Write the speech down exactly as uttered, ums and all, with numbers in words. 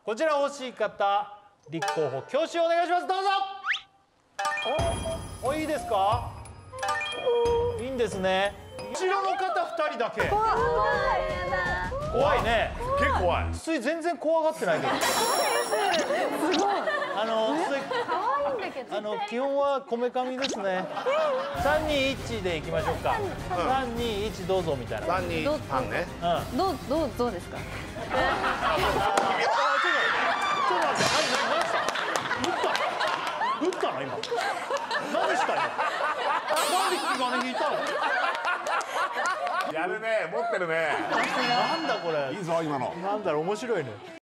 こちら欲しい方立候補挙手お願いします。どうぞ。お、いいですか。いいんですね。後ろの方ふたりだけ。怖いね。 結構怖い。 筒井全然怖がってないけど。すごい。あの筒井あの基本はこめかみですね。さんにいちでいきましょうか。さんにいちどうぞみたいな。 さんにさんね。 うん。 どうどうどうですか。 ちょっと待って、何した打った打ったの今。何した今。なんで引き金引いたの。 やるね、持ってるね。 なんだこれ。 いいぞ今の。 なんだろう、面白いね。